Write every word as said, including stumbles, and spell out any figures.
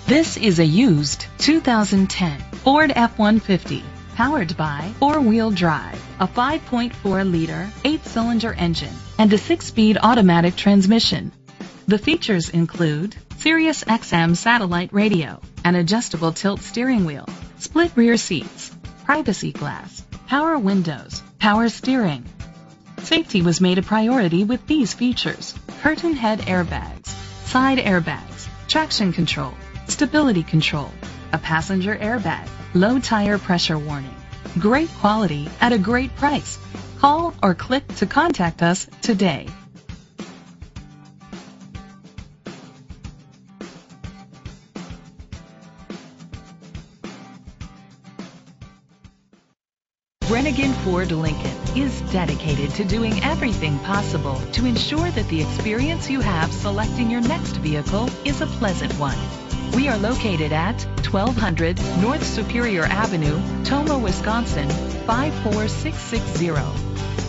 This is a used two thousand ten Ford F one fifty, powered by four-wheel drive, a five point four liter, eight-cylinder engine, and a six-speed automatic transmission. The features include Sirius X M satellite radio, an adjustable tilt steering wheel, split rear seats, privacy glass, power windows, power steering. Safety was made a priority with these features: curtain head airbags, side airbags, traction control, stability control, a passenger airbag, low tire pressure warning. Great quality at a great price. Call or click to contact us today. Brennigan Ford Lincoln is dedicated to doing everything possible to ensure that the experience you have selecting your next vehicle is a pleasant one. We are located at twelve hundred North Superior Avenue, Tomah, Wisconsin five four six six zero.